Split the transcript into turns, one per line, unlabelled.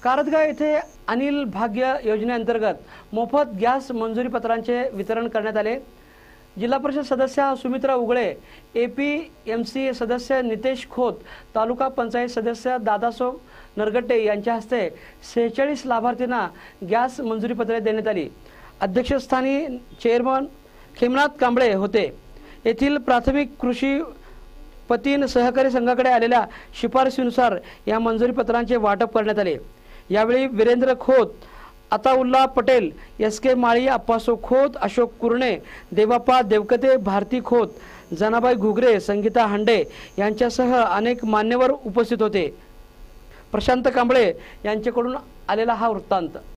कारदगा येथे अनिल भाग्य योजनेअंतर्गत मोफत गॅस मंजुरी पत्रांचे वितरण करण्यात आले। जिल्हा परिषद सदस्य सुमित्रा उगळे, एपीएमसी सदस्य नितेश खोत, तालुका पंचायत सदस्य दादासो नरगट्टे यांच्या हस्ते 46 लाभार्थींना गॅस मंजुरी पत्रे देण्यात आली। अध्यक्षस्थानी चेअरमन खेमनाथ कांबळे होते। येथील प्राथमिक कृषी पतीन सहकारी संघाकडे आलेल्या शिफारशीनुसार या मंजुरी पत्रांचे वाटप करण्यात आले। यावेळी वीरेंद्र खोत, अताउल्ला पटेल, एस.के. माळी, अप्पासो खोत, अशोक कुरणे, देवाप्पा देवकते, भारती खोत, जनाबाई घुगरे, संगीता हांडे यांच्यासह अनेक मान्यवर उपस्थित होते। प्रशांत कांबळे यांच्याकडून आलेला हा वृत्तांत।